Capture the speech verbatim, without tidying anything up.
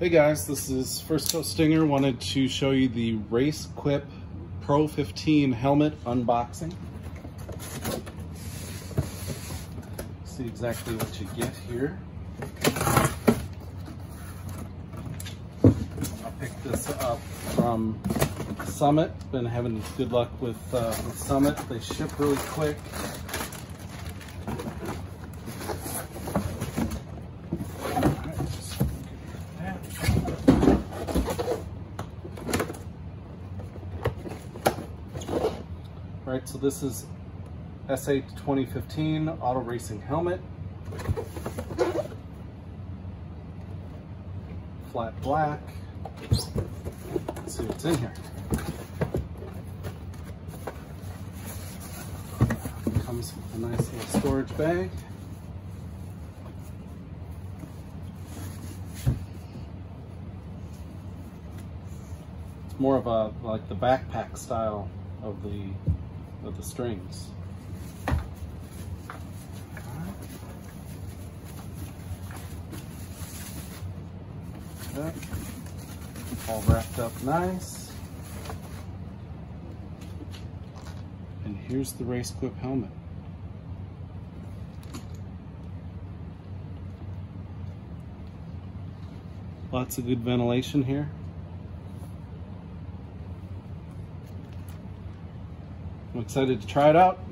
Hey guys, this is First Coast Stinger. Wanted to show you the RaceQuip Pro fifteen helmet unboxing. See exactly what you get here. I picked this up from Summit. Been having good luck with, uh, with Summit. They ship really quick. Right, so this is S eight twenty fifteen auto racing helmet. Flat black. Let's see what's in here. Comes with a nice little storage bag. It's more of a like the backpack style of the of the strings. Okay. All wrapped up nice. And here's the RaceQuip helmet. Lots of good ventilation here. I'm excited to try it out.